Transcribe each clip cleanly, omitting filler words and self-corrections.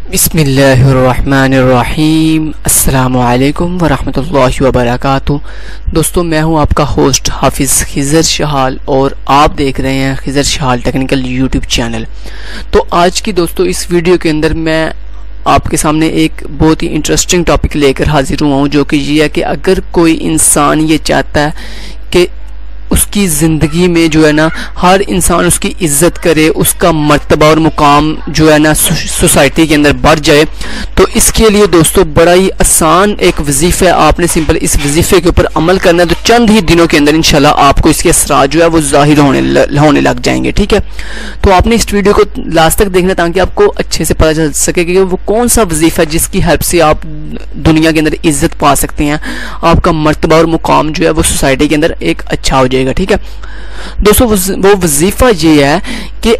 बिस्मिल्लाहिर्रहमानिर्रहीम। अस्सलामु अलैकुम वरहमतुल्लाहि वबरकातुहू। दोस्तों, मैं हूं आपका होस्ट हाफिज़ खिज़र शहाल और आप देख रहे हैं Khizar Shahal technical YouTube channel. तो आज की दोस्तों इस वीडियो के अंदर मैं आपके सामने एक बहुत ही इंटरेस्टिंग टॉपिक लेकर हाजिर हुआ हूं, जो कि ये है कि अगर कोई इंसान ये चाहता है कि उसकी ज़िंदगी में जो है ना हर इंसान उसकी इज़्ज़त करे, उसका मर्तबा और मुकाम जो है ना सोसाइटी के अंदर बढ़ जाए, तो इसके लिए दोस्तों बड़ा ही आसान एक वजीफ़ा है। आपने सिंपल इस वजीफ़े के ऊपर अमल करना है, तो चंद ही दिनों के अंदर इंशाल्लाह आपको इसके असरात जो है वो ज़ाहिर होने लग जाएंगे। ठीक है, तो आपने इस वीडियो को लास्ट तक देखना ताकि आपको अच्छे से पता चल सके कि वो कौन सा वजीफ़ा है जिसकी हेल्प से आप दुनिया के अंदर इज़्ज़त पा सकते हैं, आपका मर्तबा और मुकाम जो है वो सोसाइटी के अंदर एक अच्छा हो जाएगा। ठीक है दोस्तों, वो वजीफा ये है कि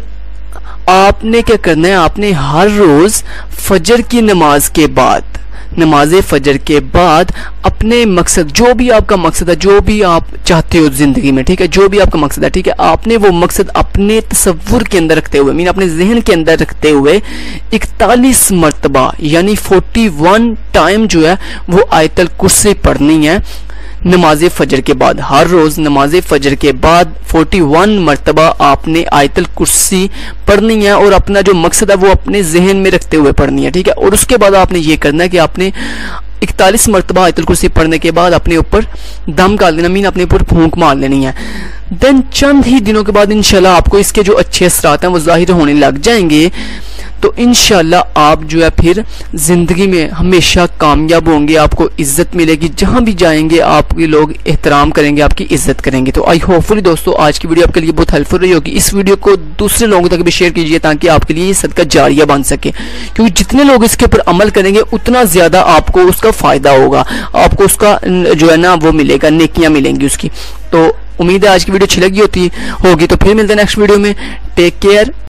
आपने क्या करना है, आपने हर रोज फजर की नमाज के बाद, नमाज फजर के बाद अपने मकसद, जो भी आपका मकसद है, जो भी आप चाहते हो जिंदगी में, ठीक है, जो भी आपका मकसद है, ठीक है, आपने वो मकसद अपने तसव्वुर के अंदर रखते हुए, मीन अपने जहन के अंदर रखते हुए 41 मरतबा यानी 41 टाइम जो है वो आयतल कुर्सी पढ़नी है नमाज फजर के बाद। हर रोज नमाज फजर के बाद 41 मरतबा आपने आयतल कुर्सी पढ़नी है और अपना जो मकसद है वो अपने जहन में रखते हुए पढ़नी है। ठीक है, और उसके बाद आपने ये करना है कि आपने 41 मरतबा आयतल कुर्सी पढ़ने के बाद अपने ऊपर दम कर लेना, मीन अपने ऊपर फूंक मार लेनी है। देन चंद ही दिनों के बाद इंशाल्लाह आपको इसके जो अच्छे असरात हैं वो जाहिर होने लग जाएंगे। तो इंशाल्लाह आप जो है फिर जिंदगी में हमेशा कामयाब होंगे, आपको इज्जत मिलेगी, जहां भी जाएंगे आपके लोग एहतराम करेंगे, आपकी इज्जत करेंगे। तो आई होपफुली दोस्तों आज की वीडियो आपके लिए बहुत हेल्पफुल रही होगी। इस वीडियो को दूसरे लोगों तक भी शेयर कीजिए ताकि आपके लिए ये सदका जारिया बन सके, क्योंकि जितने लोग इसके ऊपर अमल करेंगे उतना ज्यादा आपको उसका फायदा होगा, आपको उसका जो है ना वो मिलेगा, नेकियां मिलेंगी उसकी। तो उम्मीद है आज की वीडियो अच्छी लगी होगी। तो फिर मिलते हैं नेक्स्ट वीडियो में। Take care.